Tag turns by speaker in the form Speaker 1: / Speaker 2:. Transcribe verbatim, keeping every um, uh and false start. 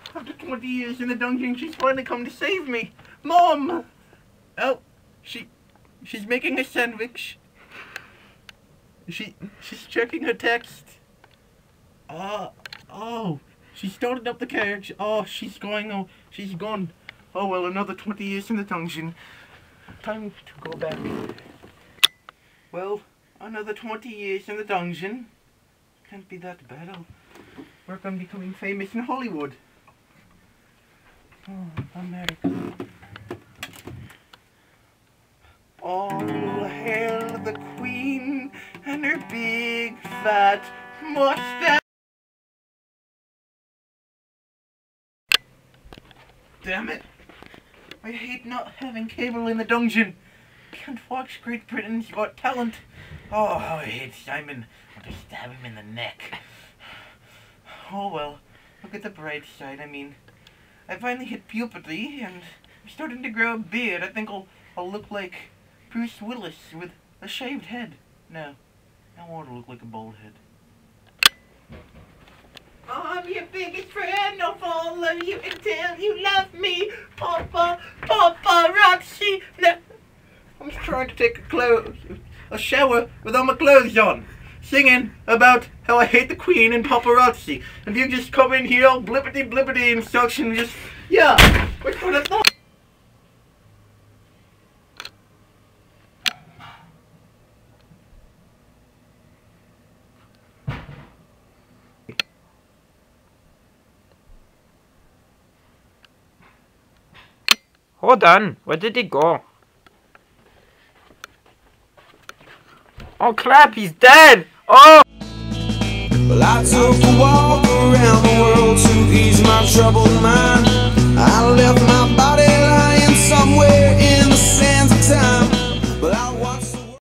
Speaker 1: After twenty years in the dungeon, she's finally come to save me. Mom! Oh, she, she's making a sandwich. She, she's checking her text. Uh, oh, she started up the carriage. Oh, she's going, oh, she's gone. Oh, well, another twenty years in the dungeon. Time to go back. Well, another twenty years in the dungeon. Can't be that bad. I'll work on becoming famous in Hollywood. Oh, America. All hail the Queen and her big fat mustache. Damn it. I hate not having cable in the dungeon. Can't watch Great Britain's Got Talent. Oh, how I hate Simon. I want to stab him in the neck. Oh well, look at the bright side. I mean, I finally hit puberty and I'm starting to grow a beard. I think I'll, I'll look like Bruce Willis with a shaved head. No, I don't want to look like a bald head. I'm your biggest friend of all of you until you love me, Papa, Papa Roxy. No, I'm trying to take a clothes, a shower with all my clothes on, singing about how I hate the Queen and paparazzi. And you just come in here, all blippity blippity instruction, just, yeah, which would have thought?
Speaker 2: Hold on, where did he go? Oh crap, he's dead! Oh!
Speaker 3: Well, I took a walk around the world to ease my troubled mind.